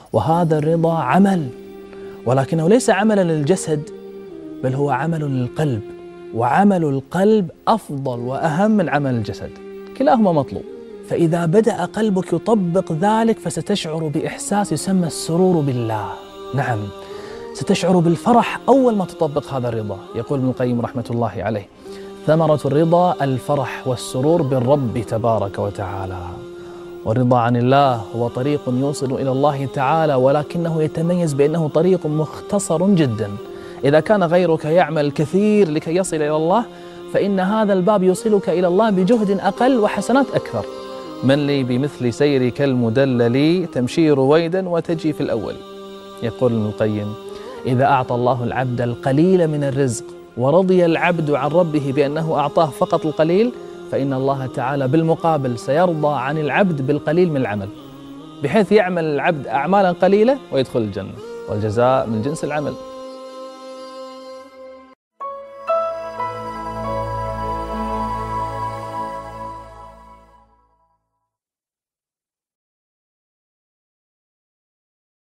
وهذا الرضا عمل، ولكنه ليس عملا للجسد بل هو عمل للقلب، وعمل القلب أفضل وأهم من عمل الجسد، كلاهما مطلوب. فإذا بدأ قلبك يطبق ذلك فستشعر بإحساس يسمى السرور بالله. نعم، ستشعر بالفرح أول ما تطبق هذا الرضا. يقول ابن القيم رحمة الله عليه: ثمرة الرضا الفرح والسرور بالرب تبارك وتعالى. والرضا عن الله هو طريق يوصل إلى الله تعالى، ولكنه يتميز بأنه طريق مختصر جدا. إذا كان غيرك يعمل الكثير لكي يصل إلى الله، فإن هذا الباب يوصلك إلى الله بجهد أقل وحسنات أكثر. من لي بمثل سيرك المدلل تمشي رويدا وتجي في الأول. يقول ابن القيم: إذا أعطى الله العبد القليل من الرزق ورضي العبد عن ربه بأنه أعطاه فقط القليل، فإن الله تعالى بالمقابل سيرضى عن العبد بالقليل من العمل، بحيث يعمل العبد أعمالا قليلة ويدخل الجنة، والجزاء من جنس العمل.